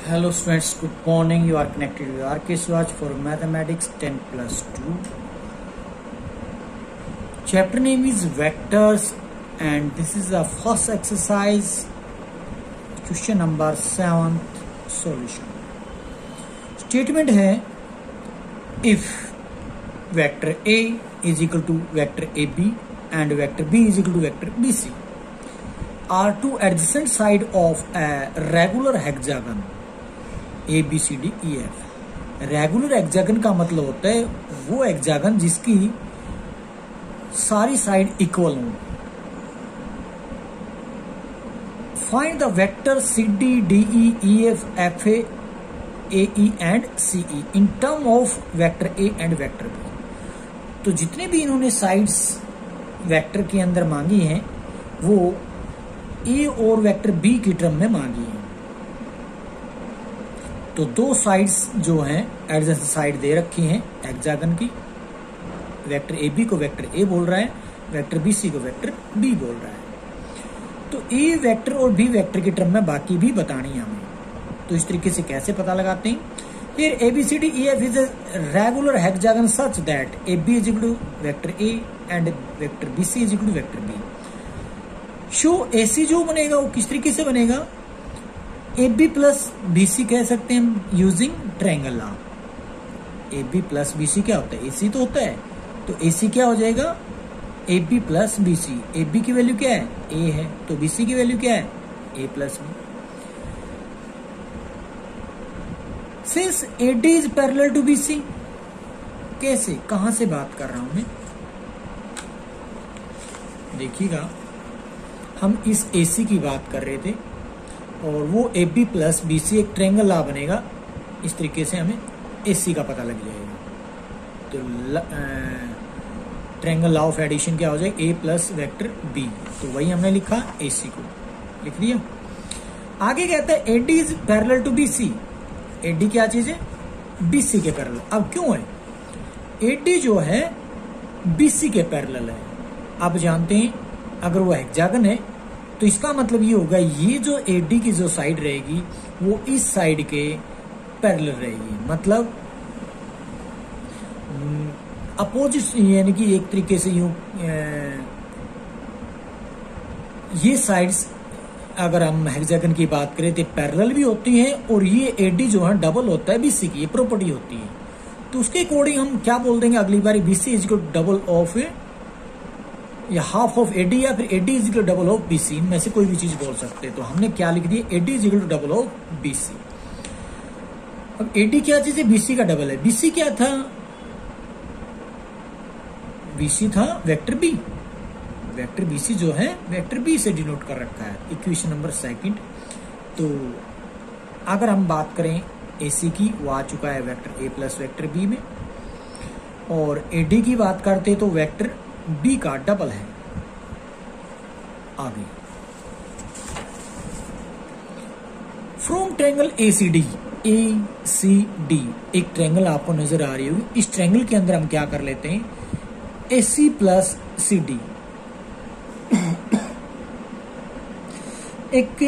Hello students, good morning. You are connected with RK Swatch for Mathematics 10+2. Chapter name is Vectors and this is the first exercise, question number 7th solution. Statement है if vector A is equal to vector AB and vector B is equal to vector BC are two adjacent side of a regular hexagon A B C D E F. Regular hexagon का मतलब होता है वो hexagon जिसकी सारी side equal हो। Find the vector C D D E E F F A E and C E in term of vector A and vector B. तो जितने भी इन्होंने साइड्स वेक्टर के अंदर मांगी हैं वो ए और वेक्टर बी की टर्म में मांगी है। तो दो साइड्स जो हैं एडजेसेंट साइड दे रखी हैं हेक्सागन की। वेक्टर ए बी को वेक्टर ए बोल रहा है, वेक्टर बी सी को वेक्टर बी बोल रहा है। तो ए वेक्टर और बी वेक्टर की टर्म में बाकी भी बतानी है हमें। तो इस तरीके से कैसे पता लगाते हैं? फिर A B C D E F is a regular hexagon such that A B is equal to vector A and vector B C is equal to vector B. Show A C जो बनेगा वो किस तरीके से बनेगा? A B plus B C कह सकते हैं हम using triangle law. A B plus B C क्या होता है? ए सी तो होता है। तो ए सी क्या हो जाएगा? A B plus B C. A B की वैल्यू क्या है? ए है। तो बी सी की वैल्यू क्या है? A plus B. Since A D is parallel to B C, कैसे कहां से बात कर रहा हूं मैं? देखिएगा, हम इस ए सी की बात कर रहे थे और वो A B plus B C एक ट्रायंगल लॉ बनेगा। इस तरीके से हमें ए सी का पता लग जाएगा। तो ट्रायंगल लॉ ऑफ एडिशन क्या हो जाएगा? A plus vector B. तो वही हमने लिखा, ए सी को लिख दिया। आगे कहता है A D is parallel to B C. A D क्या चीज है? बी सी के पैरेलल। अब क्यों है? ए डी जो है बी सी के पैरेलल है। अब जानते हैं अगर वो हेक्सागन है तो इसका मतलब ये होगा ये जो एडी की जो साइड रहेगी वो इस साइड के पैरेलल रहेगी। मतलब अपोजिट, यानी कि एक तरीके से यूं ये साइड्स अगर हम हेक्सागन की बात करें तो पैरेलल भी होती हैं और ये एडी जो है डबल होता है बीसी की, ये प्रॉपर्टी होती है। तो उसके अकॉर्डिंग हम क्या बोल देंगे अगली बार? BC is equal to double of या हाफ ऑफ एडी या फिर AD is equal double of BC, इनमें से कोई भी चीज बोल सकते हैं। तो हमने क्या लिख दिया? AD is equal to double of BC. अब एडी क्या चीज है? बीसी का डबल है। बीसी क्या था? बीसी था वेक्टर बी। वेक्टर बीसी जो है वेक्टर बी से डिनोट कर रखा है। Equation number 2। तो अगर हम बात करें एसी की, वो आ चुका है vector A plus vector B में, और एडी की बात करते तो वेक्टर बी का डबल है। आगे from triangle A C D, A C D एक ट्रायंगल आपको नजर आ रही होगी। इस ट्रायंगल के अंदर हम क्या कर लेते हैं? A C plus C D एक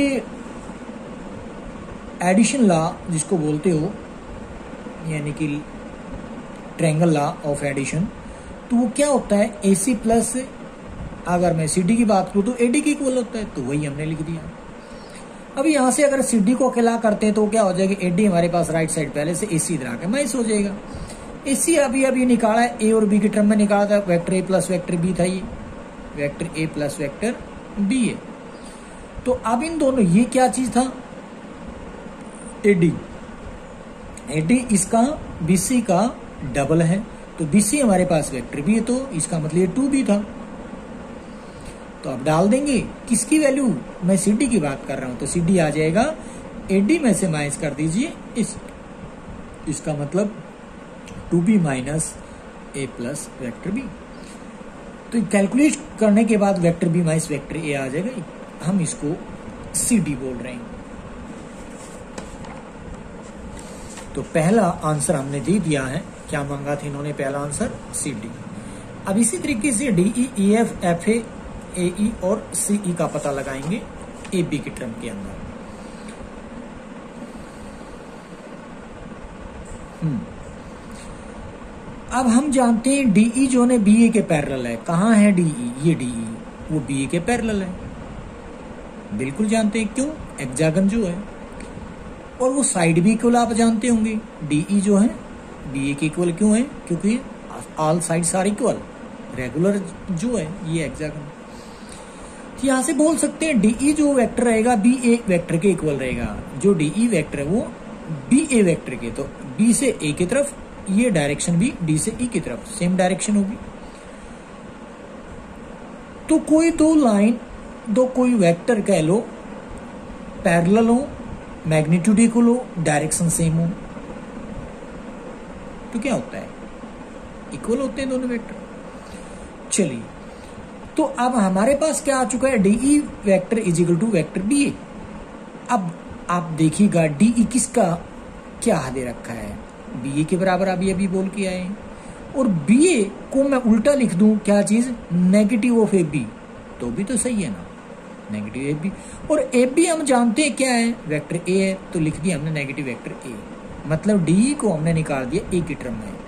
एडिशन लॉ जिसको बोलते हो, यानी कि ट्रायंगल लॉ ऑफ एडिशन। तो वो क्या होता है? ए सी प्लस, अगर मैं सी डी की बात करूं तो ए डी की इक्वल होता है। तो वही हमने लिख दिया। अब यहां से अगर सी डी को अकेला करते हैं तो क्या हो जाएगा? ए डी हमारे पास राइट साइड पहले से ए सी इधर आके माइनस हो जाएगा। ए सी अभी निकाला है, ए और बी की टर्म में निकाला था। Vector A plus vector B था, ये vector A plus vector B है। तो अब इन दोनों, ये क्या चीज था? A D. ए डी इसका बी सी का डबल है। तो बीसी हमारे पास वेक्टर भी है, तो इसका मतलब ये 2b था। तो अब डाल देंगे किसकी वैल्यू? मैं सीडी की बात कर रहा हूं। तो सीडी आ जाएगा एडी में से माइनस कर दीजिए इसका मतलब 2b minus A plus vector B. तो कैलकुलेट करने के बाद vector B minus vector A आ जाएगा। हम इसको सीडी बोल रहे हैं। तो पहला आंसर हमने दे दिया है। क्या मांगा था इन्होंने? पहला आंसर सी डी। अब इसी तरीके से D E E F F A E और सी ई का पता लगाएंगे ए बी की टर्म के अंदर। अब हम जानते हैं डीई जो है बीए के पैरेलल है। कहाँ है डीई? ये डीई वो बीए के पैरेलल है, बिल्कुल जानते हैं। क्यों? हेक्सागन जो है, और वो साइड भी इक्वल आप जानते होंगे। डीई जो है बीए के इक्वल क्यों है? क्योंकि all sides are equal. Regular जो है ये हेक्सागन, तो यहां से बोल सकते हैं डीई जो वेक्टर रहेगा बी ए वेक्टर के इक्वल रहेगा। जो डीई वेक्टर है वो बी ए वेक्टर के, तो बी से ए की तरफ, ये डायरेक्शन भी डी से ई की तरफ सेम डायरेक्शन होगी। तो कोई दो लाइन, दो कोई वेक्टर कह लो, पैरेलल हो, मैग्नीट्यूड इक्वल हो, डायरेक्शन सेम हो, तो क्या होता है? इक्वल होते हैं दोनों वेक्टर। चलिए, तो अब हमारे पास क्या आ चुका है? DE vector is equal to vector B A. अब आप देखिएगा डीई किसका क्या दे रखा है? बी ए के बराबर अभी बोल के आए। और बी ए को मैं उल्टा लिख दूं, क्या चीज? नेगेटिव ऑफ ए बी, तो भी तो सही है ना, नेगेटिव ए बी। और ए बी हम जानते हैं क्या है? वेक्टर ए है, तो लिख दिया हमने नेगेटिव वेक्टर ए। मतलब डी को हमने निकाल दिया ए की टर्म में।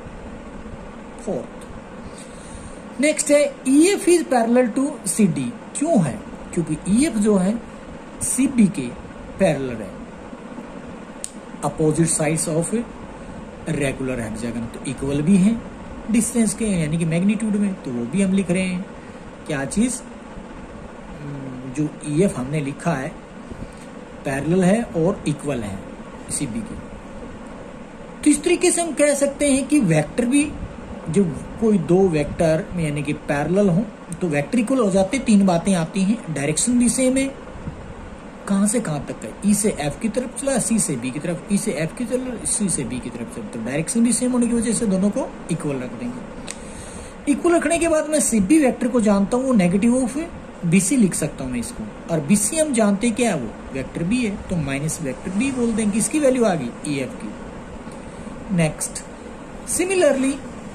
फोर्थ, नेक्स्ट है E F is parallel to C D. क्यों है? क्योंकि ई एफ जो है सी बी के पैरेलल है, opposite sides of regular hexagon, तो इक्वल भी है डिस्टेंस के, यानी कि मैग्नीट्यूड में, तो वो भी हम लिख रहे हैं। क्या चीज? जो ई एफ हमने लिखा है पैरेलल है और इक्वल है सी बी की। तो इस तरीके से हम कह सकते हैं कि वेक्टर भी, जो कोई दो वेक्टर यानी कि पैरेलल हो तो वेक्टर इक्वल हो जाते। तीन बातें आती हैं, डायरेक्शन भी सेम है, कहां से कहां तक है? ई से एफ की तरफ चला, सी से बी की तरफ, ई से एफ की तरफ, सी से बी की तरफ चला, तो डायरेक्शन भी सेम होने की वजह से दोनों को इक्वल रख देंगे। इक्वल रखने के बाद मैं सी बी वेक्टर को जानता हूँ, वो नेगेटिव ऑफ बीसी लिख सकता हूँ मैं इसको, और बीसी हम जानते हैं क्या है? वो वेक्टर बी है, तो माइनस वेक्टर बी बोल देंगे। इसकी वैल्यू आ गई ई एफ की। Next, similarly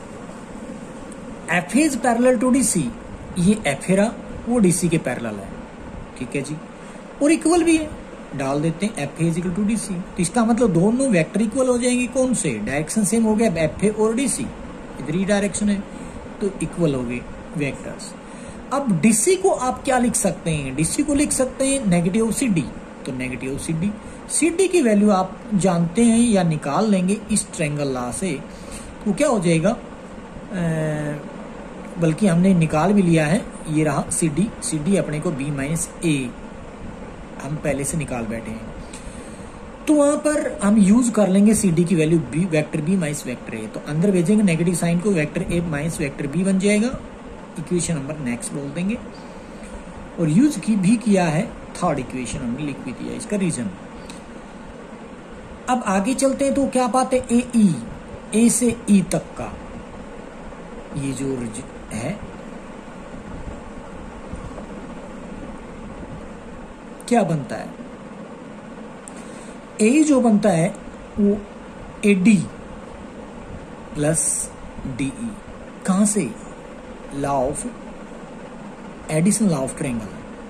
F is parallel to DC, ये एफ है, वो डीसी के पैरेलल है, ठीक है जी, और इक्वल भी है, डाल देते हैं F is equal to DC. तो इसका मतलब दोनों वेक्टर इक्वल हो जाएंगे। कौन से? डायरेक्शन सेम हो गया, एफ ए और डीसी, इधर ही डायरेक्शन है, तो इक्वल हो गए वेक्टर्स। अब डीसी को आप क्या लिख सकते हैं? डीसी को लिख सकते हैं नेगेटिव सी डी, तो negative C D, C D की वैल्यू आप जानते हैं या निकाल लेंगे इस ट्रायंगल लॉ से, तो क्या हो जाएगा? बल्कि हमने निकाल भी लिया है, ये रहा सी डी। सी डी अपने को बी माइनस ए हम पहले से निकाल बैठे हैं, तो वहां पर हम यूज कर लेंगे सी डी की value B vector B minus vector A, तो अंदर भेजेंगे नेगेटिव साइन को, vector A minus vector B बन जाएगा। इक्वेशन नंबर नेक्स्ट बोल देंगे, और यूज की भी किया है थर्ड इक्वेशन, हमने लिख भी दिया इसका रीजन। अब आगे चलते हैं, तो क्या बात है? ए ई, ए से ई तक का ये जो है क्या बनता है? ए जो बनता है वो ए डी प्लस डीई। कहां से? Law of addition, law of triangle.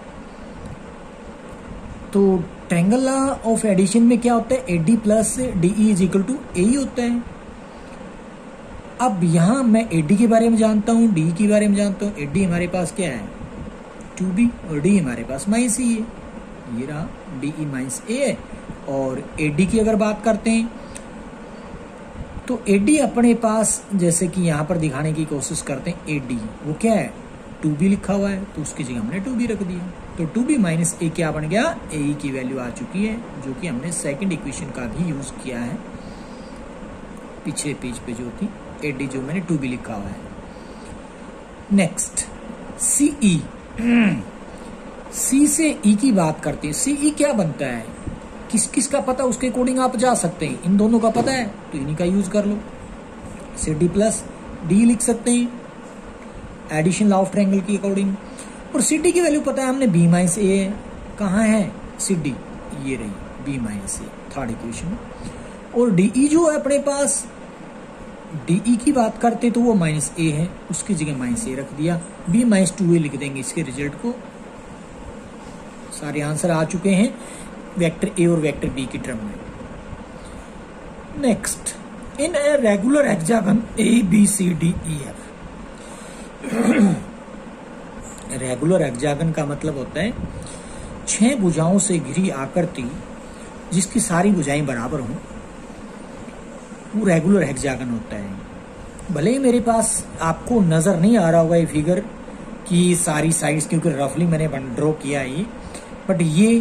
तो ट्रायंगल लॉ ऑफ एडिशन में क्या होता है? A D plus DE is equal to A ही होता है। अब यहां मैं ए डी के बारे में जानता हूं, डी के बारे में जानता हूं। ए डी हमारे पास क्या है? 2b, और डी हमारे पास माइनस ई है, ये रहा डीई माइनस ए है। और ए डी की अगर बात करते हैं तो ए डी अपने पास, जैसे कि यहां पर दिखाने की कोशिश करते हैं, ए डी वो क्या है? 2b लिखा हुआ है, तो उसकी जगह हमने 2b रख दिया, तो 2b माइनस ए क्या बन गया? ए की वैल्यू आ चुकी है, जो कि हमने सेकंड इक्वेशन का भी यूज किया है पिछले पेज पे, जो थी ए डी जो मैंने 2b लिखा हुआ है। नेक्स्ट सीई, सी से ई की बात करते हैं। सीई क्या बनता है? किस किस का पता, उसके अकॉर्डिंग आप जा सकते हैं। इन दोनों का पता है तो इन्हीं का यूज कर लो, सी डी प्लस डी लिख सकते हैं एडिशन लॉ ऑफ ट्रायंगल के अकॉर्डिंग। और सी डी की वैल्यू पता है हमने, बी माइनस ए है। कहाँ है सी डी? ये रही B minus A, third equation. और डीई जो है अपने पास, डीई की बात करते तो वो माइनस ए है, उसकी जगह माइनस ए रख दिया, बी माइनस 2a लिख देंगे इसके रिजल्ट को। सारे आंसर आ चुके हैं वेक्टर ए और वेक्टर बी की टर्म में। Next in a regular hexagon ABCDEF। Regular hexagon का मतलब होता है 6 भुजाओं से घिरी आकृति जिसकी सारी भुजाएं बराबर हों, वो रेगुलर हेक्सागन होता है। भले ही मेरे पास आपको नजर नहीं आ रहा होगा ये फिगर कि सारी साइड्स, क्योंकि रफली मैंने ड्रॉ किया है, बट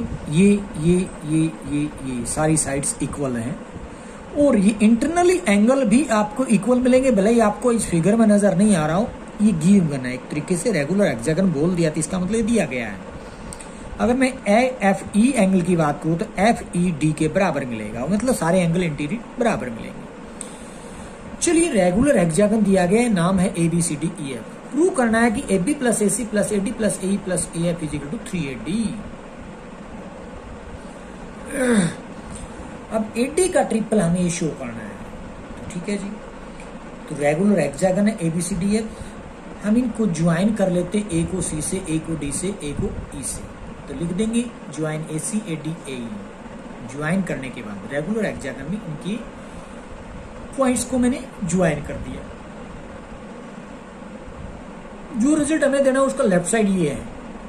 ये सारी साइड्स इक्वल हैं और ये इंटरनली एंगल भी आपको इक्वल मिलेंगे। भले ही आपको इस फिगर में नजर नहीं आ रहा हो, ये गिवन है एक तरीके से। रेगुलर हेक्सागन बोल दिया तो इसका मतलब दिया गया है। अगर मैं AFE एंगल की बात करूं तो FED के बराबर मिलेगा, मतलब सारे एंगल इंटीरियर बराबर मिलेंगे। चलिए, रेगुलर हेक्सागन दिया गया है, नाम है ABCDEF। प्रूव करना है कि AB plus AC plus AD plus AE plus AF is equal to 3AD। अब AD का ट्रिपल हमें शो करना है, तो ठीक है जी। तो रेगुलर हेक्सागन है ABCDEF, हम इनको ज्वाइन कर लेते हैं, A को C से, A को D से, A को E से। तो लिख देंगे join AC AD AE। Join करने के बाद रेगुलर हेक्सागन में इनकी पॉइंट्स को मैंने ज्वाइन कर दिया। जो रिजल्ट हमें देना है उसका लेफ्ट साइड ये है,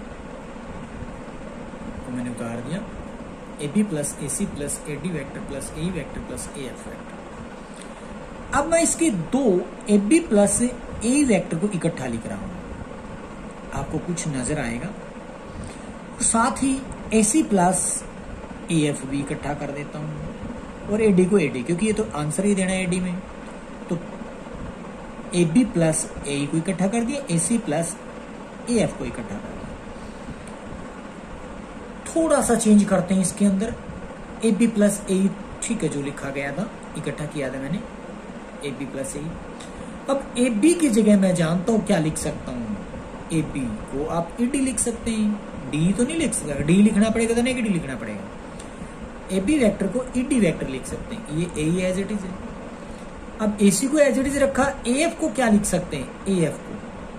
तो मैंने उतार दिया AB plus AC plus AD vector plus AE vector plus AF vector. अब मैं इसके दो AB प्लस AE वेक्टर को इकट्ठा लिख रहा हूं, आपको कुछ नजर आएगा। साथ ही AC प्लस AF भी इकट्ठा कर देता हूं और AD को AD, क्योंकि ये तो आंसर ही देना है AD में, तो AB प्लस AE को इकट्ठा कर दिया, AC प्लस AF को इकट्ठा कर दिया। थोड़ा सा चेंज करते हैं इसके अंदर, AB प्लस AE ठीक है, जो लिखा गया था इकट्ठा किया था मैंने, AB प्लस AE। अब AB की जगह मैं जानता हूं क्या लिख सकता हूं, AB को आप AD लिख सकते हैं, D तो नहीं लिख सकता, D लिखना पड़ेगा तो नेगेटिव लिखना पड़ेगा। AB वेक्टर को ED वेक्टर लिख सकते हैं, ये AE एज इट इज है। अब AC को एज इट इज रखा, AF को क्या लिख सकते हैं, AF को,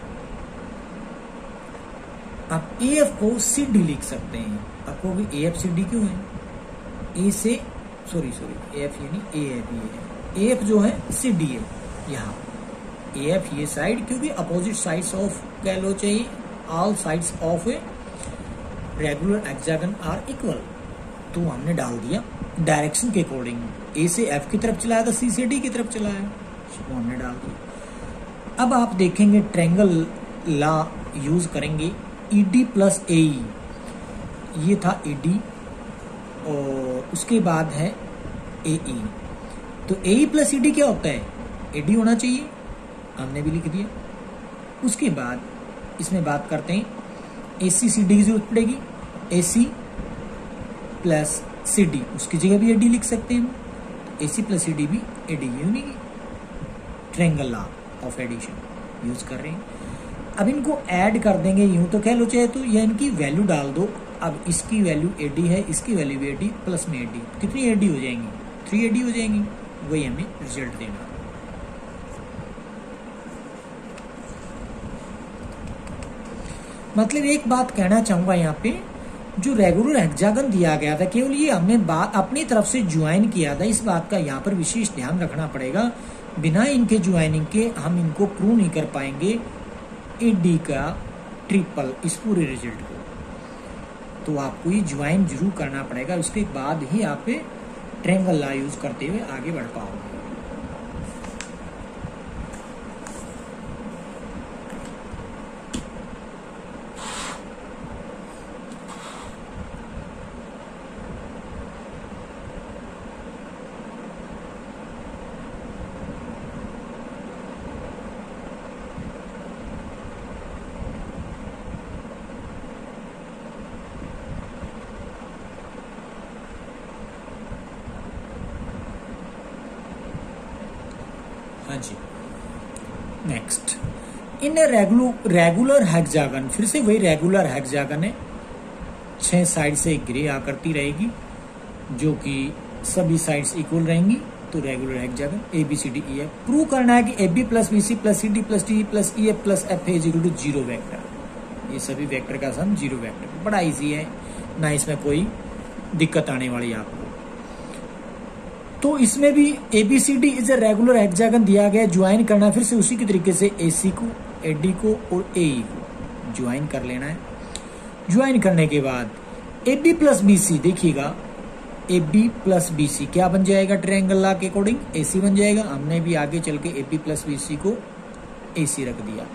अब AF को CD लिख सकते हैं। आपको AF CD क्यों है, A से सॉरी AF ये नहीं, AF ये है, AF जो है CD है यहाँ, AF ये साइड, क्योंकि अपोजिट साइड्स ऑफ कह लो चाहिए, all sides of a regular hexagon are equal. तो हमने डाल दिया डायरेक्शन के अकॉर्डिंग, A से F की तरफ चलाया था, C से D की तरफ चलाया, वो हमने डाल दिया। अब आप देखेंगे ट्रायंगल लॉ यूज करेंगे, ED प्लस AE, ये था ED और उसके बाद है AE। तो AE प्लस ED क्या होता है, AD होना चाहिए, हमने भी लिख दिया। उसके बाद इसमें बात करते हैं AC CD की जरूरत पड़ेगी, AC प्लस CD, उसकी जगह भी AD लिख सकते हैं, AC प्लस CD भी AD, unique triangle law of addition use कर रहे हैं। अब इनको ऐड कर देंगे, यूं तो कह लो चाहे तो, या इनकी वैल्यू डाल दो। अब इसकी वैल्यू AD है, इसकी वैल्यू भी AD प्लस में AD, कितनी AD हो जाएंगी, 3 AD हो जाएंगी, वही हमें रिजल्ट देना। मतलब एक बात कहना चाहूंगा यहाँ पे, जो रेगुलर हेक्सागन दिया गया था, केवल ये हमने बात अपनी तरफ से ज्वाइन किया था, इस बात का यहाँ पर विशेष ध्यान रखना पड़ेगा। बिना इनके ज्वाइनिंग के हम इनको प्रूव नहीं कर पाएंगे AD का ट्रिपल, इस पूरे रिजल्ट को। तो आपको ये ज्वाइन जरूर करना पड़ेगा, उसके बाद ही आप ट्रायंगल लॉ यूज करते हुए आगे बढ़ पाओगे। हाँ जी, नेक्स्ट इन रेगुलर हेक्सागन, फिर से वही रेगुलर हेक्सागन है, 6 साइड से घिरी आकृति रहेगी जो कि सभी साइड्स इक्वल रहेंगी, तो रेगुलर हेक्सागन ABCDEF। प्रूव करना है कि AB plus BC plus CD plus DE plus EF plus F is equal to 0 vector. ये सभी वेक्टर का सम 0 वेक्टर, बड़ा इजी है ना, इसमें कोई दिक्कत आने वाली है आपको। तो इसमें भी ABCD is a regular hexagon दिया गया, ज्वाइन करना फिर से उसी के तरीके से AC को, AD को और AE को ज्वाइन कर लेना है। ज्वाइन करने के बाद AB प्लस BC, देखिएगा AB प्लस BC क्या बन जाएगा, ट्रायंगल लॉ के अकॉर्डिंग AC बन जाएगा। हमने भी आगे चल के AB प्लस BC को AC रख दिया।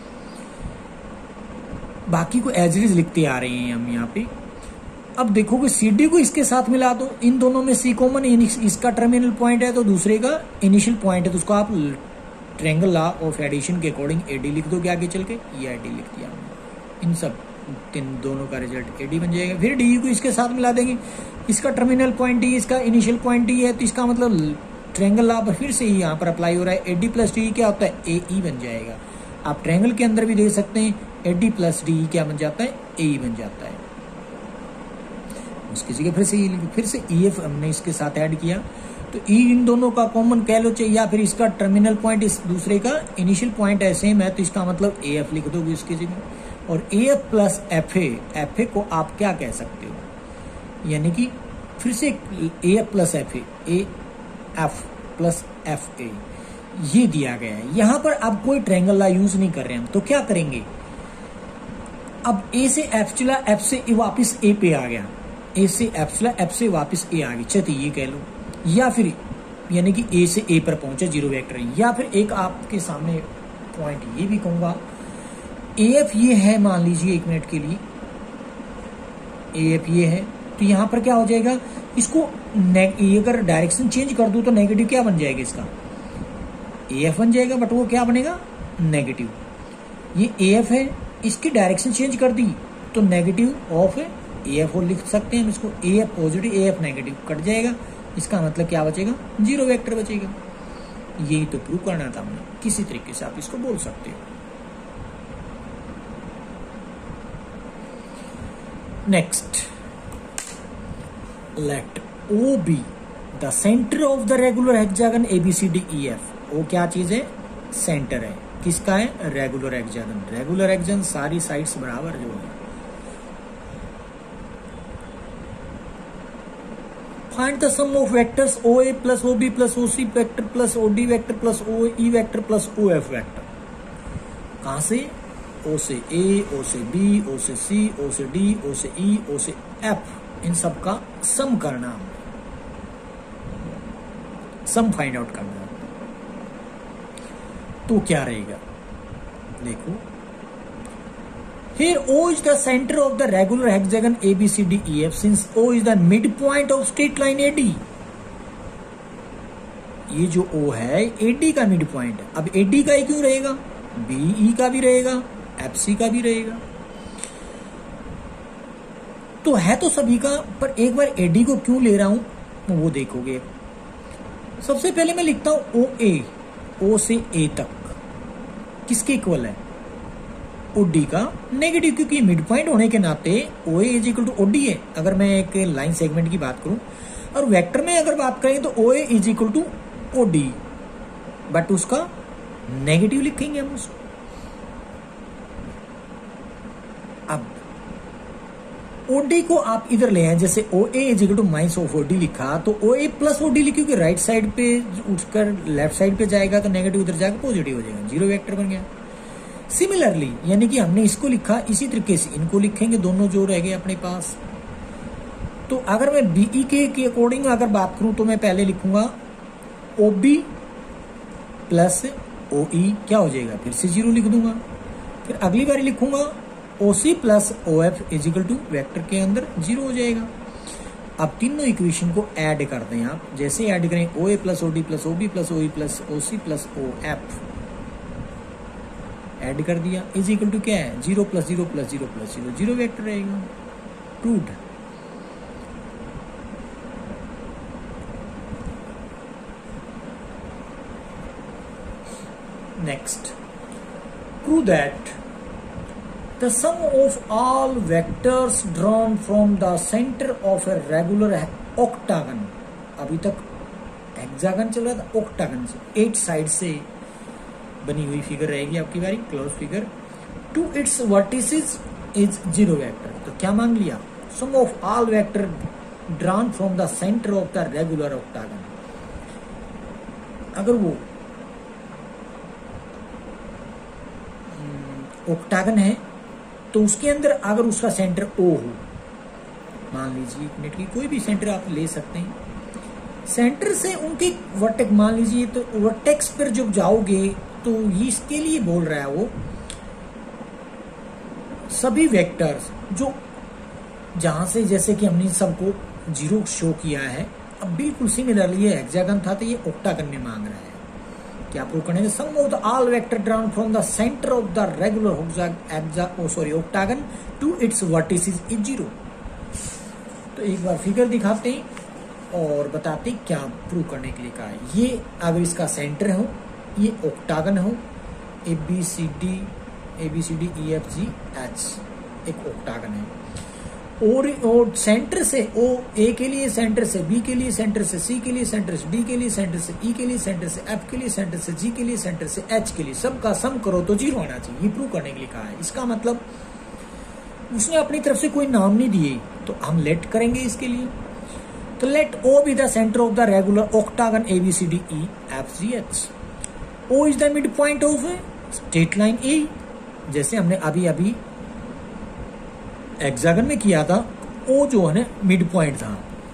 बाकी को एज इट इज लिखते आ रहे हैं हम यहाँ पे। अब देखोगे CD को इसके साथ मिला दो, इन दोनों में C कॉमन, इसका टर्मिनल पॉइंट है तो दूसरे का इनिशियल पॉइंट है, तो उसको आप ट्रायंगल लॉ ऑफ एडिशन के अकॉर्डिंग AD लिख दोगे आगे चल के, ये AD लिख दिया हमने। इन सब दोनों का रिजल्ट AD बन जाएगा। फिर DE को इसके साथ मिला देंगे, इसका टर्मिनल पॉइंट D, इसका इनिशियल पॉइंट D है, तो इसका मतलब ट्रायंगल लॉ पर फिर से ही यहाँ पर अप्लाई हो रहा है। AD प्लस DE क्या होता है, AE बन जाएगा। आप ट्रायंगल के अंदर भी देख सकते हैं, AD प्लस DE क्या बन जाता है, AE बन जाता है। उसकी जगह फिर से EF हमने इसके साथ ऐड किया, तो E इन दोनों का कॉमन कह लो चाहिए, या फिर इसका टर्मिनल पॉइंट इस दूसरे का इनिशियल पॉइंट है सेम है, तो इसका मतलब AF लिख दोगे इसकी जगह। और AF प्लस FA को आप क्या कह सकते हो, यानी कि फिर से AF plus FA, AF plus FA ये दिया गया है। यहां पर अब कोई ट्रायंगल लॉ यूज नहीं कर रहे हम, तो क्या करेंगे, अब A से F चला, F से वापिस A पे आ गया, A से F चला, F से वापिस A आ गई, चलिए ये कह लो। या फिर यानी कि A से A पर पहुंचा जीरो वेक्टर, या फिर एक आपके सामने पॉइंट ये भी कहूंगा, AF ये है, मान लीजिए एक मिनट के लिए AF ये है, तो यहां पर क्या हो जाएगा, इसको अगर डायरेक्शन चेंज कर दूं तो नेगेटिव क्या बन जाएगा, इसका AF बन जाएगा, बट वो क्या बनेगा, नेगेटिव। ये AF है, इसकी डायरेक्शन चेंज कर दी तो नेगेटिव ऑफ AF और लिख सकते हैं हम इसको, AF positive AF negative cut जाएगा, इसका मतलब क्या बचेगा, जीरो वेक्टर बचेगा। यही तो प्रूव करना था हमने, किसी तरीके से आप इसको बोल सकते हो। Next, let O be the centre of the regular hexagon ABCDEF। वो क्या चीज है, सेंटर है, किसका है, रेगुलर हेक्सागन। रेगुलर हेक्सागन सारी साइड्स बराबर जो है। Find the sum of vectors OA plus OB plus OC vector plus OD vector plus OE vector plus OF vector. कहां से, O से A, O से B, O से C, O से D, O से E, O से F, इन सब का सम करना, सम फाइंड आउट करना। तो क्या रहेगा, देखो, here O is the center of the regular hexagon ABCDEF since O is the midpoint of straight line AD। ये जो O है AD का मिड पॉइंट है। अब AD का ही क्यों रहेगा, BE का भी रहेगा, FC का भी रहेगा, तो है तो सभी का, पर एक बार AD को क्यों ले रहा हूं वो देखोगे। सबसे पहले मैं लिखता हूं OA, O से A तक किसके इक्वल है, OD का नेगेटिव, क्योंकि मिड पॉइंट होने के नाते OA is equal to OD है। अगर मैं एक लाइन सेगमेंट की बात करूं, और वेक्टर में अगर बात करें तो OA is equal to OD, but उसका नेगेटिव लिखेंगे हम उसको। अब OD को आप इधर ले आए, जैसे OA is equal to minus of OD लिखा, तो OA प्लस OD लिखोगे, राइट साइड पे उठकर लेफ्ट साइड पे जाएगा तो नेगेटिव उधर जाकर पॉजिटिव हो जाएगा, जीरो वेक्टर बन गया। सिमिलरली यानी कि हमने इसको लिखा, इसी तरीके से इनको लिखेंगे, दोनों जो रह गए अपने पास। तो अगर मैं BE के अकॉर्डिंग अगर बात करूं तो मैं पहले लिखूंगा OB प्लस OE क्या हो जाएगा, फिर से जीरो लिख दूंगा। फिर अगली बार लिखूंगा OC plus OF is equal to vector के अंदर जीरो हो जाएगा। अब तीनों इक्वेशन को ऐड कर दें आप, जैसे ऐड करें OA plus OD plus OB plus OE plus OC plus OF, add कर दिया, इज इक्वल टू क्या है, 0 plus 0 plus 0 plus 0, zero vector रहेगा। Proved. Next, prove that the sum of all vectors drawn from the center of a regular octagon, अभी तक hexagon चल रहा था, ऑक्टागन से 8 साइड से बनी हुई फिगर रहेगी आपकी बारी, close figure, to its vertices is zero vector. तो क्या मांग लिया, sum of all vector drawn from the centre of the regular octagon. अगर वो ऑक्टागन है तो उसके अंदर अगर उसका सेंटर ओ हो, मान लीजिए एक मिनट की कोई भी सेंटर आप ले सकते हैं, सेंटर से उनके वर्टेक्स मान लीजिए, तो वर्टेक्स पर जब जाओगे तो इसके लिए बोल रहा है वो सभी वेक्टर्स जो जहां से, जैसे कि हमने सबको 0 शो किया है, अब बिल्कुल सिमिलरली ये हेक्सागन था तो ये ऑक्टागन में मांग रहा है। क्या प्रूव करने, sum of the all vector drawn from the centre of the regular octagon to its vertices is 0। तो एक बार फिगर दिखाते हैं और बताते हैं क्या प्रूव करने के लिए कहा है। ये अगर इसका सेंटर हो, ये ऑक्टागन हो, A B C D E F G H एक ऑक्टागन है, और सेंटर से ओ ए के लिए सेंटर से, बी के लिए सेंटर से, सी के लिए सेंटर से, डी के लिए सेंटर से, ई के लिए सेंटर से, एफ के लिए सेंटर से, जी के लिए सेंटर से, एच के लिए सबका सम करो तो 0 आना चाहिए। ये प्रूव करने के लिए कहा है। इसका मतलब उसने अपनी तरफ से कोई नाम नहीं दिए, तो हम लेट करेंगे इसके लिए। तो let O be the centre of the regular octagon A B C D E F G H. O is the mid point of straight line A, जैसे हमने अभी अभी हेक्सागन में किया था। ओ जो है ना मिड पॉइंट था,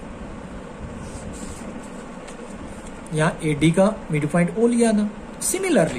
यहां एडी का मिड पॉइंट ओ लिया था। सिमिलरली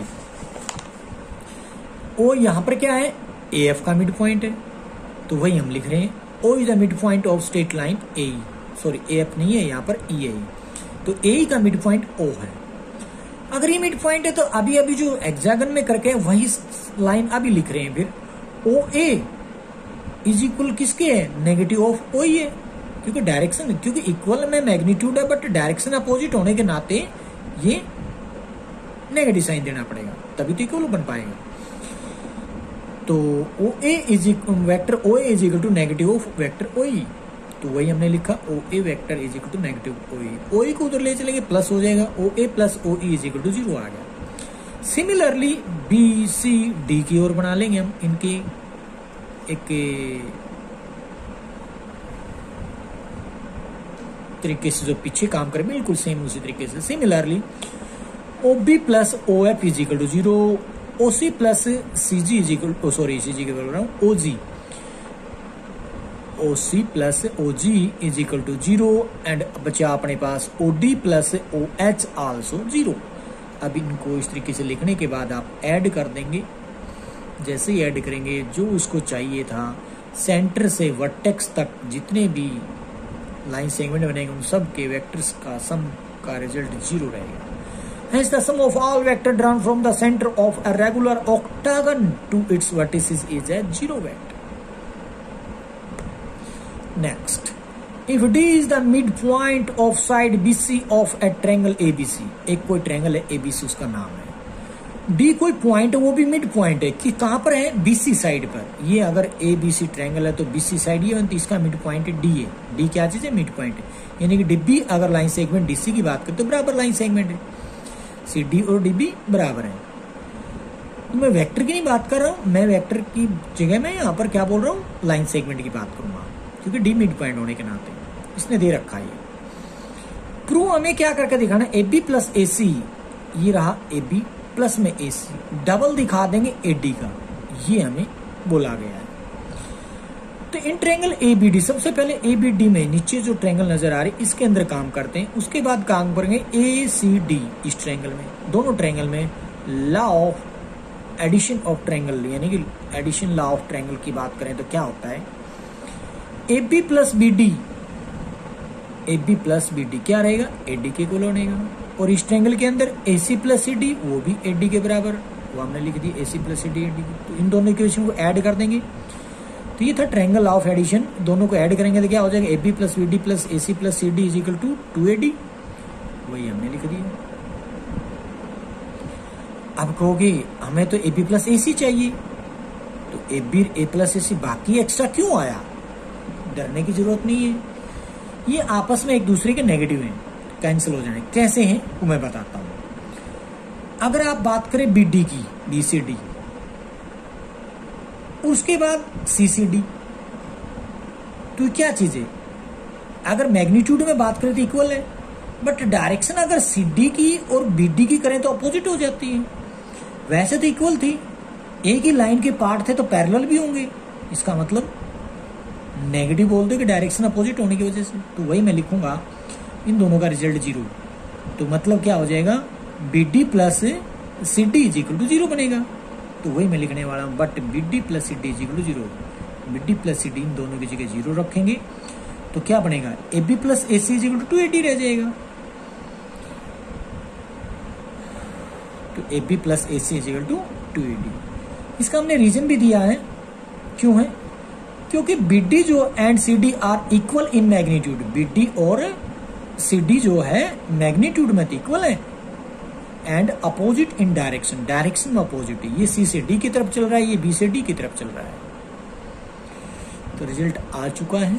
ओ यहां पर क्या है, ए एफ का मिड पॉइंट है, तो वही हम लिख रहे हैं O is the mid point of straight line A, sorry A F नहीं है, यहां पर ई है, तो ए का मिड पॉइंट ओ है। अगर ये मिड पॉइंट है तो अभी अभी जो हेक्सागन में करके वही लाइन अभी लिख रहे हैं, फिर ओ ए इज इक्वल किसके है, नेगेटिव ऑफ ओ ही है, क्योंकि डायरेक्शन, क्योंकि इक्वल में मैग्नीट्यूड है बट डायरेक्शन अपोजिट होने के नाते ये नेगेटिव साइन देना पड़ेगा, तभी तो इक्वल बन पाएगा। तो O A is vector O A is equal to negative of vector O E, तो वही हमने लिखा O A vector is equal to negative O E. O E को उधर ले चलेंगे प्लस हो जाएगा, O A plus O E is equal to 0 आ गया। सिमिलरली बी सी डी की ओर बना लेंगे हम इनके एक तरीके से, जो पीछे काम करे बिल्कुल सेम उसी तरीके से। Similarly O B plus O F is equal to 0, O C plus C G is equal, sorry C G के बोल रहा हूं, O G, O C plus O G is equal to 0 and बचा अपने पास O D plus O H also 0। अब इनको इस तरीके से लिखने के बाद आप ऐड कर देंगे, जैसे ही ऐड करेंगे जो उसको चाहिए था सेंटर से वर्टेक्स तक जितने भी लाइन सेगमेंट बनेंगे उन सब के वेक्टर्स का सम का रिजल्ट 0 रहेगा। Hence the sum of all vector drawn from the center of a regular octagon to its vertices is a 0 vector. Next, if D is the midpoint of side BC of a triangle ABC, एक कोई triangle है ABC उसका नाम है, D कोई point है वो भी मिड पॉइंट है कि कहां पर है, बीसी साइड पर। ये अगर ए बी सी ट्रायंगल है तो बीसी साइड ये बनती है, इसका मिड पॉइंट है डी है। डी क्या चीज है, मिड पॉइंट है, यानी कि डीबी अगर लाइन सेगमेंट डीसी की बात करें तो बराबर लाइन सेगमेंट है, सी डी और डीबी बराबर है। तो मैं वेक्टर की नहीं बात कर रहा हूं, मैं वेक्टर की जगह में यहाँ पर क्या बोल रहा हूँ, लाइन सेगमेंट की बात करूंगा, क्योंकि डी मिड पॉइंट होने के नाते इसने दे रखा है। प्रूव हमें क्या करके दिखाना, ए बी प्लस ए सी, ये रहा ए बी प्लस में ए सी, डबल दिखा देंगे ए डी का, ये हमें बोला गया है। तो in triangle A B D, सबसे पहले ए बी डी में नीचे जो ट्रायंगल नजर आ रहे हैं इसके अंदर काम करते हैं, उसके बाद काम करेंगे ए सी डी। इस ट्रायंगल में, दोनों ट्रायंगल में law of addition of triangle, यानी कि एडिशन लॉ ऑफ ट्रायंगल की बात करें तो क्या होता है, A B plus B D, A B plus B D क्या रहेगा, ए डी के इक्वल बनेगा। और इस ट्रायंगल के अंदर ए सी प्लस सी डी, वो भी ए डी के बराबर, वो हमने लिख दी A C plus C D A D. तो इन दोनों इक्वेशन को ऐड कर देंगे, तो ये था ट्रायंगल लॉ ऑफ एडिशन। दोनों को ऐड करेंगे तो क्या हो जाएगा, A B plus B D plus A C plus C D is equal to 2AD, वही हमने लिख दिया। अब कहोगे हमें तो ए बी प्लस ए सी चाहिए, तो A B A plus A सी बाकी एक्स्ट्रा क्यों आया, डरने की जरूरत नहीं है, ये आपस में एक दूसरे के नेगेटिव हैं, कैंसिल हो जाए। कैसे हैं वो मैं बताता हूं। अगर आप बात करें बी डी की, बी सी डी, उसके बाद सी सी डी, तो क्या चीज है, अगर मैग्नीट्यूड में बात करें तो इक्वल है, बट डायरेक्शन अगर सी डी की और बी डी की करें तो अपोजिट हो जाती है। वैसे तो इक्वल थी, एक ही लाइन के पार्ट थे तो पैरेलल भी होंगे, इसका मतलब नेगेटिव बोल दो कि डायरेक्शन अपोजिट होने की वजह से। तो वही मैं लिखूंगा इन दोनों का रिजल्ट 0। तो मतलब क्या हो जाएगा, B D plus C D is equal to 0 बनेगा। तो वही मैं लिखने वाला हूँ, but B D plus C D is equal to 0। B D plus C D इन दोनों की जगह 0 रखेंगे तो क्या बनेगा, A B plus A C is equal to 2AD रह जाएगा। तो A B plus A C is equal to 2AD। इसका हमने रीजन भी दिया है, क्यों है, क्योंकि बी डी जो and C D are equal in magnitude. B D और सी डी जो है मैग्नीट्यूड में तो इक्वल है and opposite in direction, direction में अपोजिट है। ये सी से डी की तरफ चल रहा है, ये बी से डी की तरफ चल रहा है। तो रिजल्ट आ चुका है।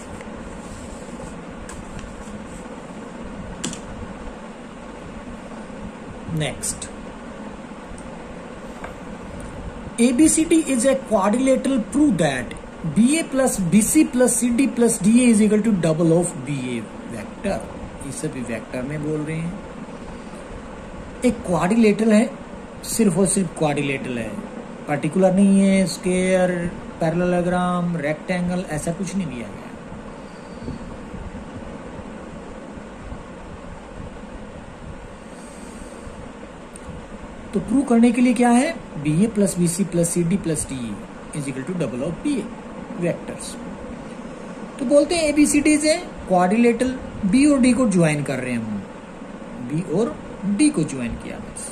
Next, ABCD is a quadrilateral. Prove that BA plus BC plus CD plus DA is equal to double of BA vector. ये सभी वेक्टर में बोल रहे हैं। एक क्वाड्रिलेटरल है, सिर्फ और सिर्फ क्वाड्रिलेटरल है, पर्टिकुलर नहीं है, स्क्वायर, पैरेललोग्राम, रेक्टेंगल, ऐसा कुछ नहीं दिया गया। तो प्रूव करने के लिए क्या है, B A plus B C plus C D plus D is equal to double of B A vectors. तो बोलते हैं एबीसीडी से क्वाड्रिलेटरल, बी और डी को ज्वाइन कर रहे हैं हम, बी और डी को ज्वाइन किया बस।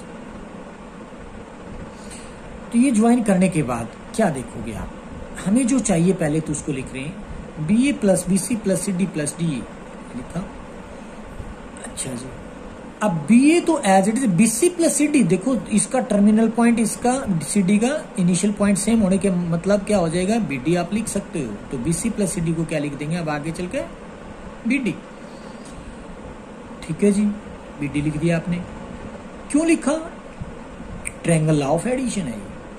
तो ये ज्वाइन करने के बाद क्या देखोगे आप, हमें जो चाहिए पहले तो उसको लिख रहे हैं, B A plus B C plus C D plus D लिखा। अच्छा जी, अब बी ए तो as it is, B C plus C D, देखो इसका टर्मिनल पॉइंट, इसका सी डी का इनिशियल पॉइंट सेम होने के मतलब क्या हो जाएगा, बी डी आप लिख सकते हो। तो B C plus C D को क्या लिख देंगे अब आगे चल के, बी डी। ठीक है जी, बी डी लिख दिया आपने। क्यों लिखा, ट्रायंगल लॉ ऑफ एडिशन है।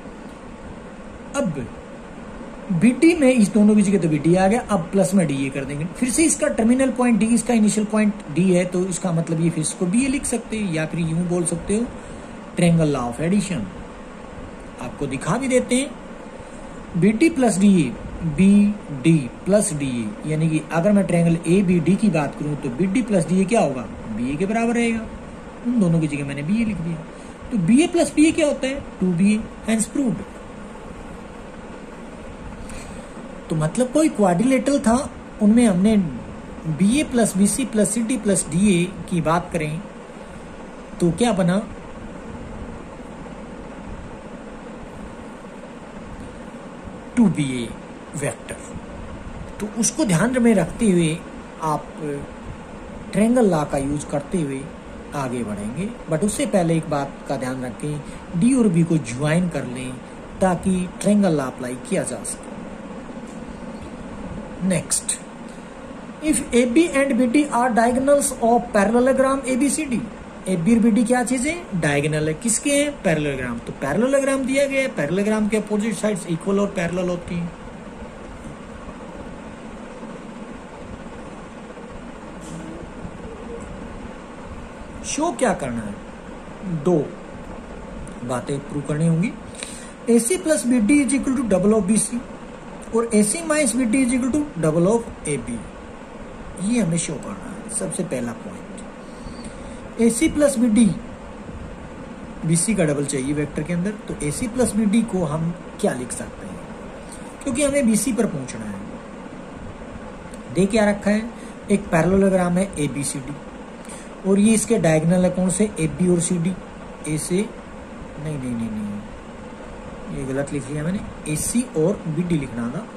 अब बी डी में इस दोनों की जगह तो बी डी आ गया, अब प्लस में डी ए कर देंगे। फिर से इसका टर्मिनल पॉइंट डी, इसका इनिशियल पॉइंट डी है, तो इसका मतलब ये फिर इसको बी ए लिख सकते हो, या फिर यूं बोल सकते हो ट्रायंगल लॉ ऑफ एडिशन। आपको दिखा भी देते हैं, B D plus D A, B D plus D A, यानी कि अगर मैं ट्रायंगल ए बी डी की बात करूं तो B D plus D A क्या होगा, बी ए के बराबर रहेगा। उन दोनों की जगह मैंने बी ए लिख दिया। तो B A plus B A क्या होता है, 2BA, हेंस प्रूव्ड। तो मतलब कोई क्वाड्रिलेटरल था, उनमें हमने B A plus B C plus C D plus D A की बात करें तो क्या बना, टू बी ए वेक्टर। तो उसको ध्यान में रखते हुए आप ट्रायंगल लॉ का यूज करते हुए आगे बढ़ेंगे। बट उससे पहले एक बात का ध्यान रखें, डी और बी को ज्वाइन कर लें ताकि ट्रायंगल लॉ अप्लाई किया जा सके। Next, if AB and BD are diagonals of parallelogram ABCD, AB और BD क्या चीज है, डायगोनल है, किसके हैं, पैरेललोग्राम। तो पैरेललोग्राम दिया गया है, पैरेललोग्राम के अपोजिट साइड्स इक्वल और पैरेलल होती हैं। शो क्या करना है, दो बातें प्रूव करनी होंगी। AC plus BD is equal to double of BC और AC minus BD is equal to double of AB, ये हमें शो करना है। सबसे पहला point, AC plus BD, BC का डबल चाहिए वेक्टर के अंदर। तो AC प्लस BD को हम क्या लिख सकते हैं, क्योंकि हमें BC पर पहुंचना है। दे क्या रखा है, एक पैरेललोग्राम है ABCD और ये इसके डायगोनल है कौन से, AB और CD। ए से नहीं, ये गलत लिख लिया मैंने, AC और BD लिखना था।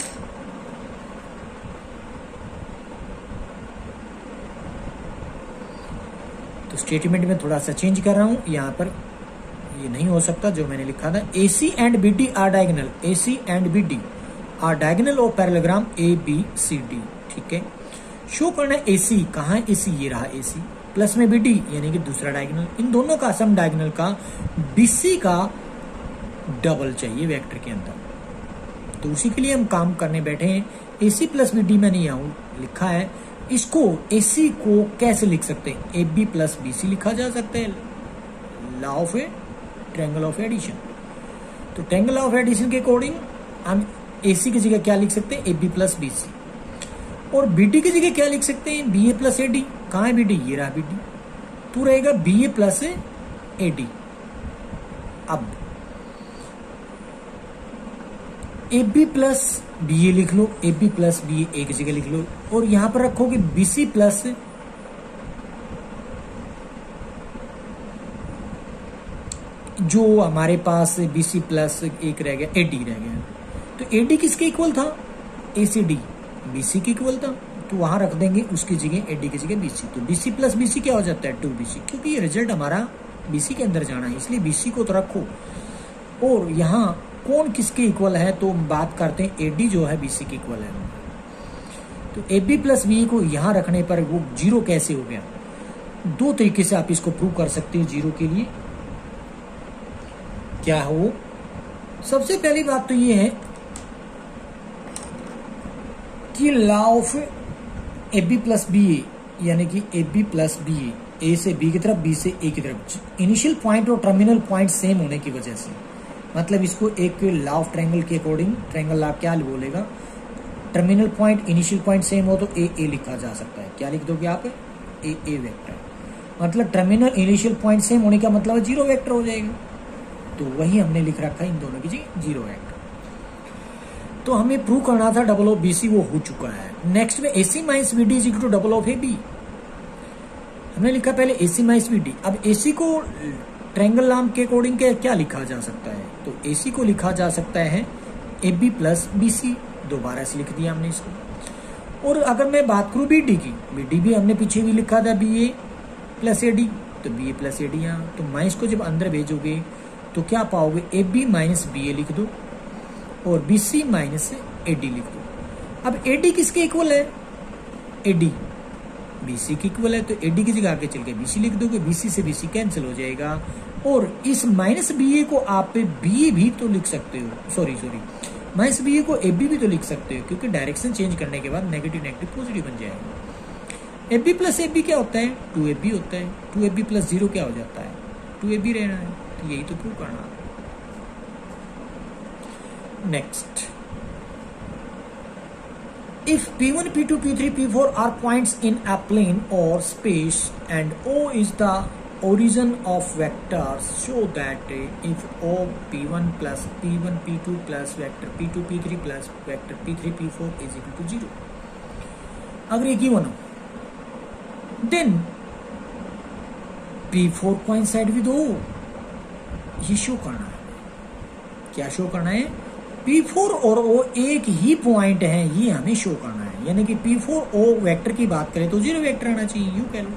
तो स्टेटमेंट में थोड़ा सा चेंज कर रहा हूं, यहां पर ये नहीं हो सकता जो मैंने लिखा था। AC and BD are diagonal, AC and BD are diagonal of parallelogram ABCD। ठीक है, शो करना है AC, कहां है AC, ये रहा AC, प्लस में BD यानी कि दूसरा डायगोनल। इन दोनों का सम डायगोनल का BC का डबल चाहिए वेक्टर के अंदर। तो उसी के लिए हम काम करने बैठे हैं। AC प्लस BD मैंने यहाँ लिखा है, इसको AC को कैसे लिख सकते हैं? AB प्लस BC लिखा जा सकता है, law of triangle of addition. तो ट्रायंगल ऑफ एडिशन के अकॉर्डिंग हम AC की जगह क्या लिख सकते हैं? AB plus BC। और BD की जगह क्या लिख सकते हैं? BA plus AD। कहाँ है BD? ये रहा BD, तो रहेगा BA प्लस AD। अब AB प्लस BA लिख लो, AB प्लस BA एक जगह लिख लो, और यहां पर रखोगे BC प्लस जो हमारे पास BC प्लस एक रह गया, AD रह गया। तो AD किसके इक्वल था? ACD BC के इक्वल था, तो वहां रख देंगे उसकी जगह AD की जगह BC। तो BC प्लस BC क्या हो जाता है? 2BC, क्योंकि ये रिजल्ट हमारा BC के अंदर जाना है, इसलिए BC को तो रखो। और यहाँ कौन किसके इक्वल है? तो बात करते हैं AD जो है BC के इक्वल है। तो AB प्लस BA को यहां रखने पर वो जीरो कैसे हो गया? दो तरीके से आप इसको प्रूव कर सकते हो जीरो के लिए। क्या हो? सबसे पहली बात तो ये है कि law of AB plus BA, यानी कि AB प्लस BA, A से B की तरफ, B से A की तरफ, इनिशियल पॉइंट और टर्मिनल पॉइंट सेम होने की वजह से, मतलब इसको एक लॉ ऑफ ट्रायंगल के अकॉर्डिंग ट्रायंगल लॉ क्या बोलेगा? Terminal point initial point same हो तो A लिखा जा सकता है। क्या लिख दोगे आप? A vector. मतलब टर्मिनल इनिशियल पॉइंट सेम होने का मतलब जीरो वेक्टर हो जाएगा। तो वही हमने लिख रखा है इन दोनों की जगह जीरो वेक्टर। तो हमें प्रूव करना था डबल ऑफ BC, वो हो चुका है। नेक्स्ट में AC minus BD is equal to double of AB। हमने लिखा पहले AC माइनस BD। अब AC को ट्रायंगल लॉ के अकॉर्डिंग क्या लिखा जा सकता है? तो AC को लिखा जा सकता है AB प्लस BC। दोबारा से लिख दिया हमने इसको। और अगर मैं बात करूं BD की, BD भी हमने पीछे भी लिखा था BA प्लस AD, तो BA प्लस AD यहाँ। तो माइनस को जब अंदर भेजोगे तो क्या पाओगे? AB माइनस BA लिख दो और BC माइनस AD लिख दो। अब AD किसके इक्वल है? AD BC की इक्वल है, तो AD की जगह आगे चल के BC लिख दोगे, BC से BC कैंसिल हो जाएगा। और इस माइनस BA को आप BA भी तो लिख सकते हो, सॉरी माइनस BA को AB भी तो लिख सकते हो, क्योंकि डायरेक्शन चेंज करने के बाद नेगेटिव नेगेटिव पॉजिटिव बन जाएगा। AB प्लस AB क्या होता है? 2AB होता है। 2AB प्लस 0 क्या हो जाता है? 2AB रहना है। तो यही तो प्रूव करना है। Next, if P1, P2, P3, P4 are points in a plane or space and O is the origin of vectors, show that if O P1 plus P1 P2 plus vector P2 P3 plus vector P3 P4 is equal to 0. अगर ये given हो, then P4 coincide with O, ये show करना है। क्या show करना है? P4 और O एक ही पॉइंट है, ये हमें शो करना है। यानी कि P4 O वेक्टर की बात करें तो जीरो वेक्टर आना चाहिए, यूं कह लो।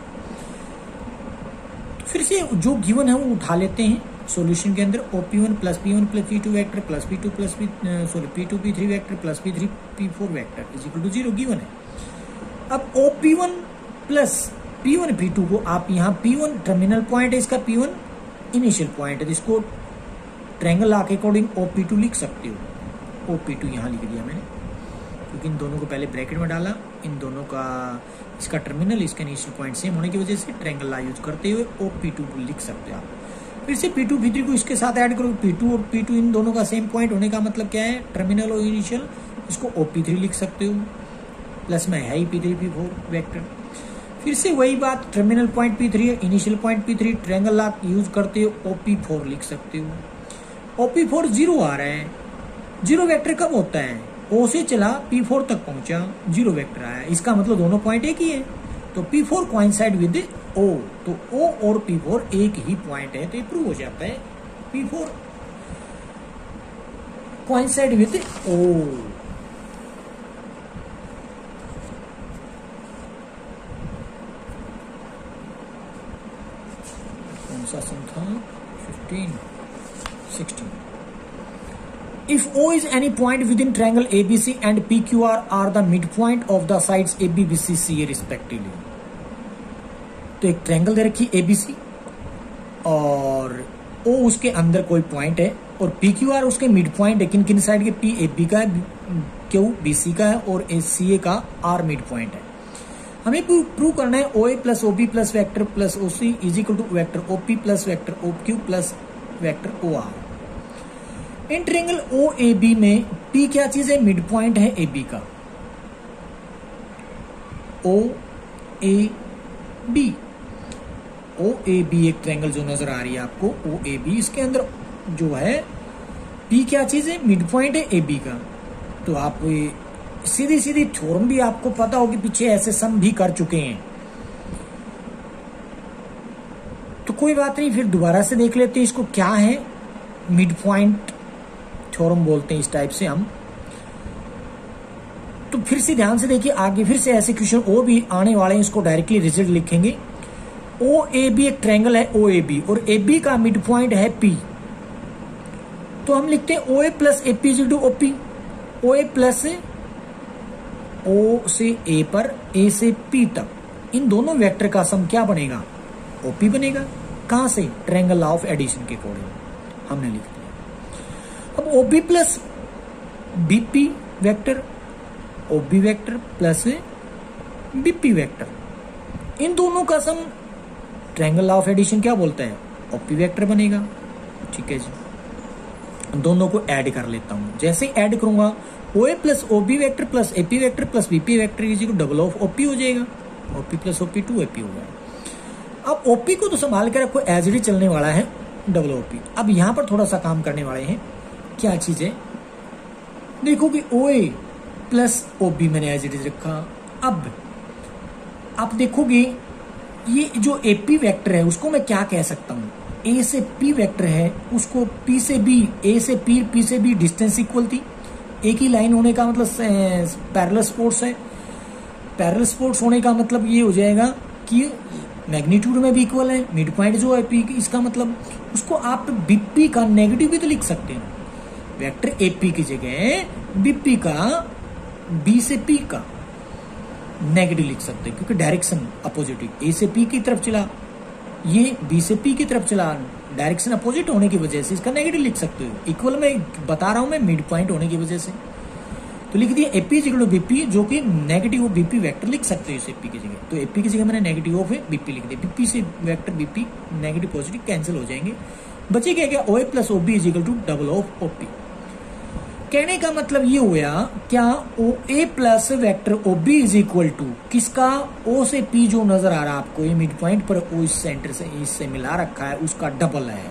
तो फिर से जो गिवन है वो उठा लेते हैं सॉल्यूशन के अंदर। P1 plus P2 vector plus P2 plus P2 P3 vector plus P3 P4 vector is equal to 0 given है। अब P1 प्लस P1 P2 को आप यहाँ P1 टर्मिनल पॉइंट है, इसका P1 इनिशियल पॉइंट है, इसको ट्रायंगल लॉ के अकॉर्डिंग OP2 लिख सकते हो। OP2 यहाँ लिख दिया मैंने, क्योंकि इन दोनों को पहले ब्रैकेट में डाला। इन दोनों का इसका टर्मिनल इसका इनिशियल पॉइंट सेम होने की वजह से ट्रायंगल लॉ यूज करते हुए OP2 लिख सकते हो आप। फिर से P2 P3 को इसके साथ ऐड करो। P2 और P2 इन दोनों का सेम पॉइंट होने का मतलब क्या है? टर्मिनल और इनिशियल, इसको OP3 लिख सकते हो। प्लस में है ही P3 P4 वेक्टर। फिर से वही बात, टर्मिनल पॉइंट P3 है, initial point P3, triangle law use करते हो OP4 लिख सकते हो। OP4 0 आ रहा है। जीरो वेक्टर कब होता है? O से चला P4 तक पहुंचा, जीरो वेक्टर आया, इसका मतलब दोनों पॉइंट एक ही है। तो P4 कोइंसाइड विद O, तो O और P4 एक ही पॉइंट है, तो ये प्रूव हो जाता है P4 कोइंसाइड विद O। कौन सा सम था? 15, 16। If O is any point within triangle ABC and PQR are the midpoint of the sides AB, BC, CA respectively. तो एक ट्रायंगल दे रखी ABC और O उसके अंदर कोई पॉइंट है और PQR उसके मिड पॉइंट है। किन किन साइड के? P AB का है, Q BC का है और CA का R मिड पॉइंट है। हमें प्रूव करना है O A plus O B plus vector plus O C is equal to vector O P plus vector O Q plus vector O R. In triangle O A B में P क्या चीज है? Mid point है A B का। O A B, O A B एक triangle जो नजर आ रही है आपको ओ ए बी, इसके अंदर जो है पी क्या चीज है? मिड पॉइंट है ए बी का। तो आप सीधी सीधी थ्योरम भी आपको पता होगी, पीछे ऐसे सम भी कर चुके हैं, तो कोई बात नहीं, फिर दोबारा से देख लेते हैं इसको क्या है। मिड पॉइंट थ्योरम बोलते हैं इस टाइप से हम। तो फिर से ध्यान से देखिए, आगे फिर से ऐसे क्वेश्चन ओ भी आने वाले हैं, इसको डायरेक्टली रिजल्ट लिखेंगे। ओ ए बी एक ट्रायंगल है ओ ए बी, और ए बी का मिड पॉइंट है पी, तो हम लिखते हैं O A plus A P is to O P. O A plus O से ए पर ए से पी तक, इन दोनों वेक्टर का सम क्या बनेगा? ओपी बनेगा। कहां से? ट्रायंगल लॉ ऑफ एडिशन के अकॉर्डिंग हमने लिख दिया। अब OB plus BP vector, OB vector plus BP vector, इन दोनों का sum triangle law of addition क्या बोलता है? ओपी वेक्टर बनेगा। ठीक है जी, दोनों को ऐड कर लेता हूं। जैसे ऐड करूंगा O A plus O B vector plus A P vector plus B P vector is equal double of OP हो जाएगा। ओपी प्लस ओपी 2AP हो गया। अब ओपी को तो संभाल के रखो, एज इट इज चलने वाला है डबल ओपी। अब यहां पर थोड़ा सा काम करने वाले हैं। क्या चीज है? देखो कि O A plus O B मैंने एज इट इज रखा। अब आप देखोगे ये जो ए पी वैक्टर है उसको मैं क्या कह सकता हूं? ए से पी वैक्टर है, उसको पी से बी, ए से पी से बी डिस्टेंस इक्वल थी। एक ही लाइन होने का मतलब पैरेलल स्पोर्ट्स है। पैरेलल स्पोर्ट्स होने का मतलब ये हो जाएगा कि मैग्नीट्यूड में भी इक्वल है। मिड पॉइंट जो है पी, इसका मतलब उसको आप बीपी का नेगेटिव भी तो लिख सकते हैं। वेक्टर एपी की जगह बीपी का बी से पी का नेगेटिव लिख सकते हैं, क्योंकि डायरेक्शन अपोजिट, ए से पी की तरफ चला, ये बी से पी की तरफ चला, डायरेक्शन अपोजिट होने की वजह से इसका नेगेटिव लिख सकते हो। इक्वल में बता रहा हूं मैं मिड पॉइंट होने की वजह से, तो लिख दिया एपी इक्वल टू बीपी, जो कि नेगेटिव ऑफ बीपी वेक्टर लिख सकते हो इस एपी की जगह। तो एपी की जगह मैंने नेगेटिव ऑफ बीपी लिख दिया। बीपी से vector BP negative positive cancel हो जाएंगे, बचे क्या? O A plus O B is equal to double of OP. कहने का मतलब ये हुआ क्या? O A plus vector O B is equal to किसका? ओ से पी जो नजर आ रहा है आपको, ये मिड पॉइंट पर ओ इस सेंटर से इससे मिला रखा है, उसका डबल है।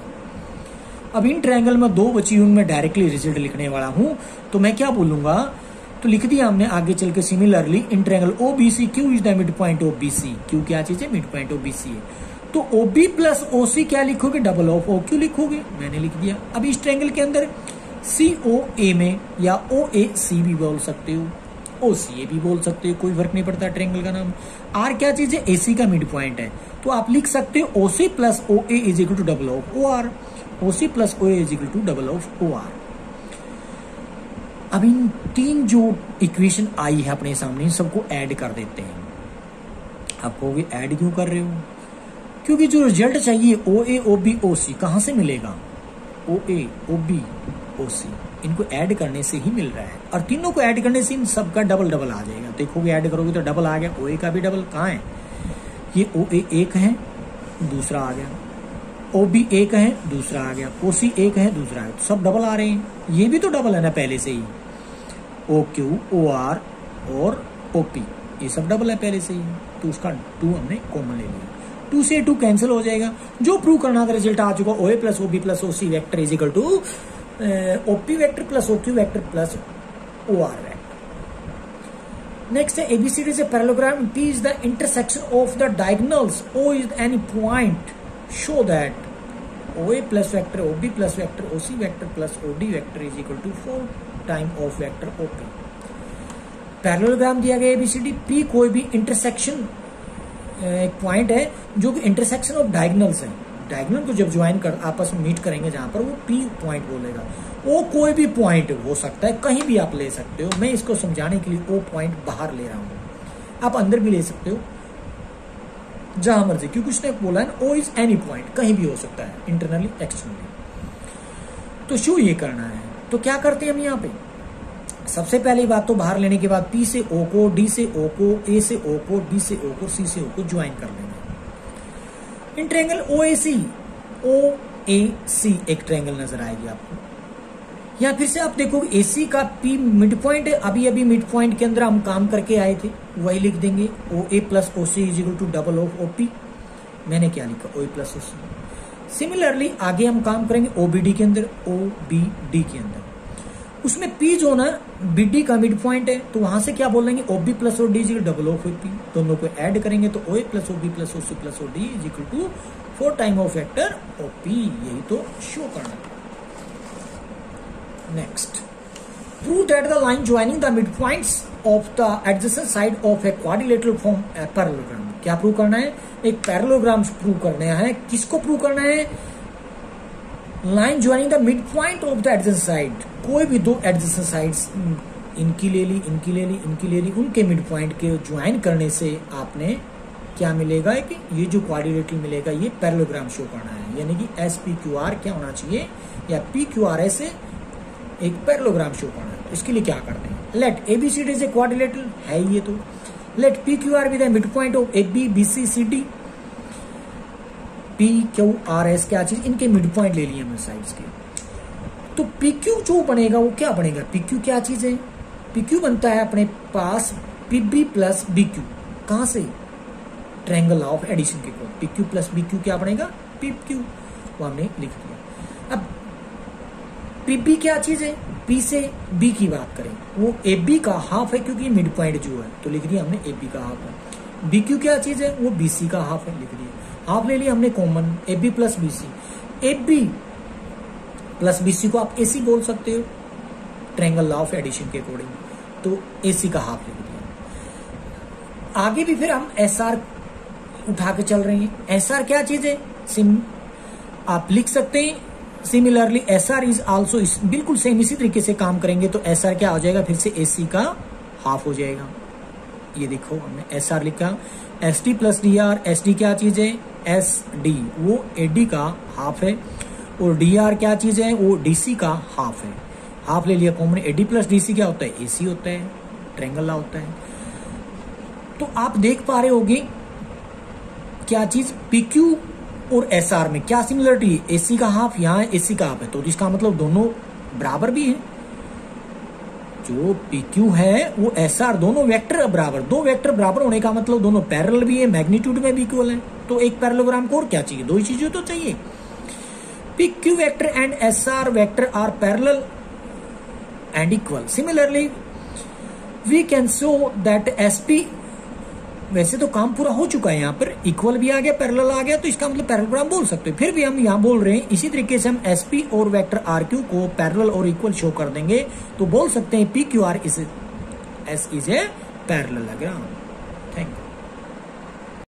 अब इन ट्रायंगल में दो बची, उनमें डायरेक्टली रिजल्ट लिखने वाला हूं, तो मैं क्या बोलूंगा? तो लिख दिया हमने आगे चल के similarly in triangle O B C Q is the mid point of B C. Q क्या चीज है? Mid point of B C है। तो ओ बी प्लस ओ सी क्या लिखोगे? डबल ऑफ ओ क्यू लिखोगे। मैंने लिख दिया। अब इस ट्रायंगल के अंदर सी ओ ए में या ओ ए सी भी बोल सकते हो, ओ सी ए भी बोल सकते हो, कोई फर्क नहीं पड़ता ट्रायंगल का नाम। आर क्या चीज है? ए सी का मिड पॉइंट है, तो आप लिख सकते हो O C plus O A is equal to double of O R. O C plus O A is equal to double of O R. अब इन तीन जो इक्वेशन आई है अपने सामने, सबको ऐड कर देते हैं। आप कहोगे ऐड क्यों कर रहे हो? क्योंकि जो रिजल्ट चाहिए ओ ए ओ बी ओ सी कहां से मिलेगा? ओ ए ओ बी ओ सी, इनको ऐड करने से ही मिल रहा है, और तीनों को ऐड करने से इन सबका डबल डबल आ जाएगा। देखोगे ऐड करोगे तो डबल आ गया। ओ ए का भी डबल कहाँ है? ये ओ ए एक है, दूसरा आ गया। ओ बी एक है, दूसरा आ गया। ओ सी एक है, दूसरा है, सब डबल आ रहे हैं। ये भी तो डबल है ना पहले से ही। ओ क्यू, ओ आर और ओ पी, ये सब डबल है पहले से ही, तो उसका 2 हमने कॉमन ले लिया। 2 से 2 कैंसिल हो जाएगा। जो प्रूव करना था रिजल्ट आ चुका। O A plus O B plus O C vector is equal to OP vector plus OQ vector plus O R vector. Next है एबीसीडी से parallelogram. P is the intersection of the diagonals. O is any point show that O A plus vector O B plus vector O C vector plus O D vector is equal to 4 time of vector O P. Parallelogram दिया गया ABCD. P कोई भी intersection एक point है जो कि intersection of diagonals है। Diagonal को जब ज्वाइन कर आपस में मीट करेंगे जहां पर, वो पी पॉइंट बोलेगा। ओ कोई भी पॉइंट हो सकता है, कहीं भी आप ले सकते हो। मैं इसको समझाने के लिए ओ पॉइंट बाहर ले रहा हूं, आप अंदर भी ले सकते हो जहां मर्जी, क्योंकि उसने बोला है ओ इज एनी पॉइंट, कहीं भी हो सकता है, इंटरनली एक्सटर्नली। तो शो ये करना है, तो क्या करते हैं हम यहाँ पे? सबसे पहली बात तो बाहर लेने के बाद P से O को, D से O को, A से O को, B से O को, C से O को ज्वाइन कर लेंगे। इन ट्रायंगल OAC एक ट्रायंगल नजर आएगी आपको। या फिर से आप देखोगे AC का P मिड पॉइंट है, अभी मिड पॉइंट के अंदर हम काम करके आए थे, वही लिख देंगे OA plus OC is equal to double of OP। मैंने क्या लिखा, OA प्लस OC। सिमिलरली आगे हम काम करेंगे OBD के अंदर, OBD के अंदर उसमें P जो ना BD का मिड पॉइंट है, तो वहां से क्या बोल देंगे OB plus OD is equal double of OP। दोनों को ऐड करेंगे तो OA plus OB plus OC plus OD is equal to 4 time of vector OP। यही तो शो करना है। Next, prove that the line joining the mid points of the adjacent side of a quadrilateral form a parallelogram. क्या prove करना है, एक parallelogram prove करना है। किसको प्रूव करना है, line joining the mid point of the adjacent side. कोई भी दो एडजेसेंट साइड्स, इनकी ले ली, इनकी ले ली, इनकी ले ली, उनके मिड पॉइंट के ज्वाइन करने से आपने क्या मिलेगा कि ये जो क्वाड्रिलेटरल मिलेगा ये पैरेललोग्राम शो करना है। यानी कि SPQR क्या होना चाहिए, या PQRS से एक पैरेललोग्राम शो करना है। इसके लिए क्या करते हैं, let ABCD is a quadrilateral है ये, तो let PQR with the mid point of AB BC CD। PQRS क्या चीज, इनके मिड पॉइंट ले लिए हमने साइड्स के। तो PQ जो बनेगा वो क्या बनेगा, PQ क्या चीज है, PQ बनता है अपने पास PB प्लस BQ। कहां से, ट्रायंगल ऑफ एडिशन के कोड। PQ प्लस BQ क्या बनेगा, PQ। वो हमने लिख दिया। अब PB क्या चीज है, P से B की बात करें, वो AB का हाफ है क्योंकि मिड पॉइंट जो है, तो लिख दिया हमने AB का हाफ है। BQ क्या चीज है, वो BC का हाफ है, लिख दिया। हाफ ले लिया हमने common, AB plus BC। AB plus BC को आप AC बोल सकते हो ट्रायंगल लॉ ऑफ एडिशन के अकॉर्डिंग, तो AC का हाफ लिख दिया। आगे भी फिर हम SR उठा के चल रहे हैं। SR क्या चीज है, आप लिख सकते हैं सिमिलरली SR इज आल्सो, बिल्कुल सेम इसी तरीके से काम करेंगे तो SR क्या हो जाएगा, फिर से AC का हाफ हो जाएगा। ये देखो हमने SR लिखा, SD प्लस DR। SD क्या चीज है, SD वो AD का हाफ है, और DR क्या चीज है, वो DC का हाफ है। हाफ ले लिया कॉमन, AD प्लस DC क्या होता है, AC होता है, ट्रायंगल लॉ होता है। तो आप देख पा रहे होगे क्या चीज, PQ और SR में क्या सिमिलरिटी है, AC का हाफ, यहाँ AC का हाफ है, तो इसका मतलब दोनों बराबर भी है। जो PQ है वो SR, दोनों वेक्टर बराबर, दो वेक्टर बराबर होने का मतलब दोनों पैरेलल भी है, मैग्नीट्यूड में भी इक्वल है। तो एक पैरेललोग्राम को और क्या चाहिए, दो ही चीजें तो चाहिए। PQ vector and SR vector are parallel and equal. Similarly we can show that SP, वैसे तो काम पूरा हो चुका है, यहाँ पर इक्वल भी आ गया, पैरेलल आ गया, तो इसका मतलब पैरेललोग्राम बोल सकते हैं। फिर भी हम यहाँ बोल रहे हैं इसी तरीके से हम SP और वेक्टर RQ को पैरेलल और इक्वल शो कर देंगे, तो बोल सकते हैं PQR is a parallelogram. Thank you.